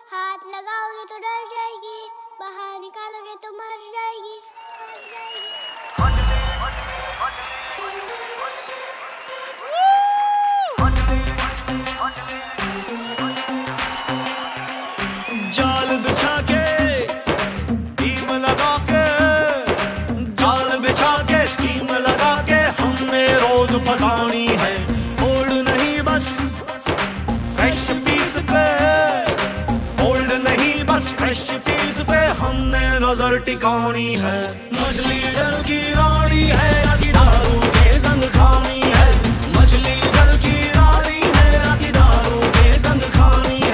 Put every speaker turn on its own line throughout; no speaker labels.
हाथ लगाओगे तो डर जाएगी, बाहर निकालोगे तो मर जाएगी।
जाल बिछा के स्कीम लगा के, जाल बिछा के स्कीम लगा के हमने रोज फसानी है। होल्ड नहीं बस फ्रेश पीस पे, होल्ड नहीं बस फ्रेश पीस पे हमने नजर टिकानी है। मछली जल की रानी है, राती दारू के संग खानी है। मछली जल की रानी है, राती दारू के संग खानी है।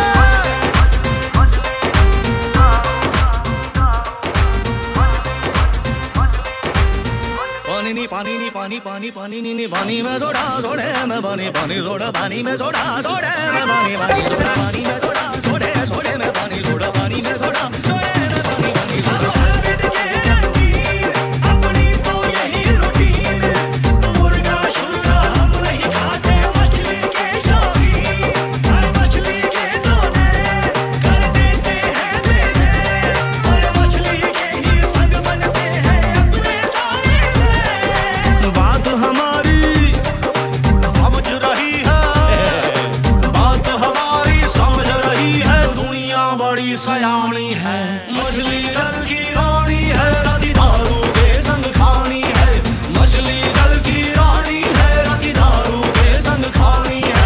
पानी नी पानी पानी पानी नी पानी में सोडा सोडे में पानी पानी सोडा पानी में सोडा सोडे में पानी पानी सोडा पानी में सोडा सोडे सोडे में पानी सोडा पानी में सोडा सोडे में पानी पानी सोडा। अपनी तो यही रूटीन, मुर्गा शुर्गा हम नहीं खाते, मछली के शौकीन। हर मछली के दोने कर देते हैं बेचैन, और मछली के ही संग बनते हैं अपने सारे। बात हमारी समझ रही है, बात हमारी समझ रही है, दुनिया बड़ी सयानी है। मछली जल की रानी है, राती दारू के संग खानी है। मछली जल की रानी है, राती दारू के संग खानी है।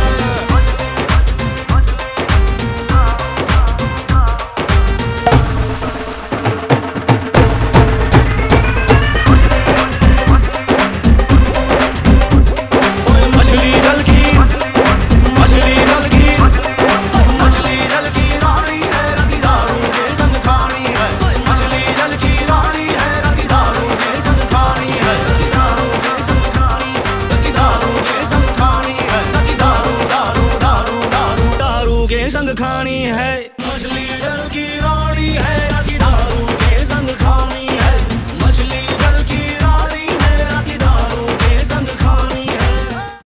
मछली जल की, मछली जल की, मछली जल की रानी है, राती दारू के संग खानी है। मछली जल की रानी है, राती दारू के संग खानी है। राती दारू के संग खानी, राती दारू के संग खानी है। राती दारू दारू दारू दारू दारू के संग खानी है।